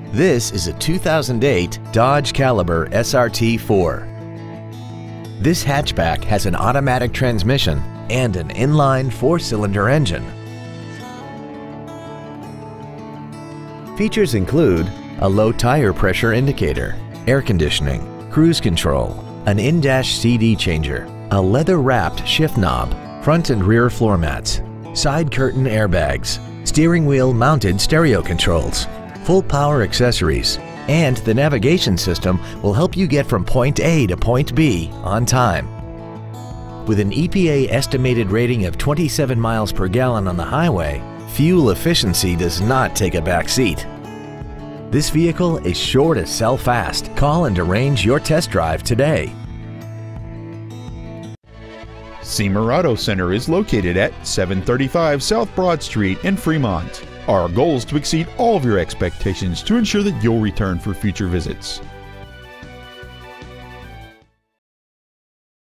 This is a 2008 Dodge Caliber SRT4. This hatchback has an automatic transmission and an inline 4-cylinder engine. Features include a low tire pressure indicator, air conditioning, cruise control, an in-dash CD changer, a leather-wrapped shift knob, front and rear floor mats, side curtain airbags, steering wheel mounted stereo controls, full power accessories, and the navigation system will help you get from point A to point B on time. With an EPA estimated rating of 27 miles per gallon on the highway, fuel efficiency does not take a back seat. This vehicle is sure to sell fast. Call and arrange your test drive today. Siemer Auto Center is located at 735 South Broad Street in Fremont. Our goal is to exceed all of your expectations to ensure that you'll return for future visits.